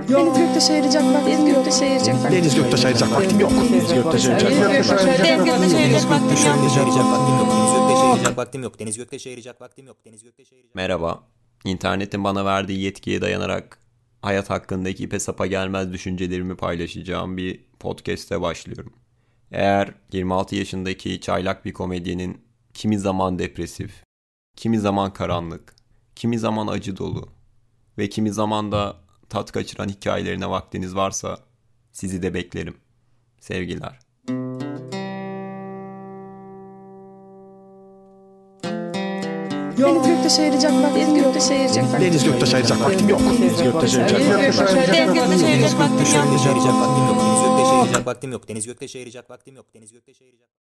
Deniz göktaşı ayıracak vaktim yok. Deniz göktaşı ayıracak vaktim yok. Deniz göktaşı ayıracak vaktim yok. Merhaba. İnternetin bana verdiği yetkiye dayanarak hayat hakkındaki ipe sapa gelmez düşüncelerimi paylaşacağım bir podcast'e başlıyorum. Eğer 26 yaşındaki çaylak bir komedyenin kimi zaman depresif, kimi zaman karanlık, kimi zaman acı dolu ve kimi zaman da tat kaçıran hikayelerine vaktiniz varsa sizi de beklerim. Sevgiler. Deniz göktaşı ayıracak vaktim yok. Deniz göktaşı ayıracak vaktim yok. Deniz göktaşı ayıracak vaktim yok.